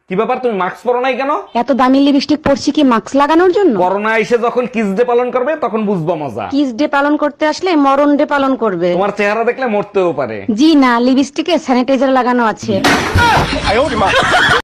কি ব্যাপার, তুমি মাস্ক পরো নাই কেন? এত দামি লিপস্টিক পরছি কি মাস্ক লাগানোর জন্য? করোনা এসে যখন কিস ডে পালন করবে তখন বুঝবো মজা। কিস ডে পালন করতে আসলে মরণ ডে পালন করবে। তোমার চেহারা দেখলে মরতেও পারে। জি না, লিপস্টিকে স্যানিটাইজার লাগানো আছে।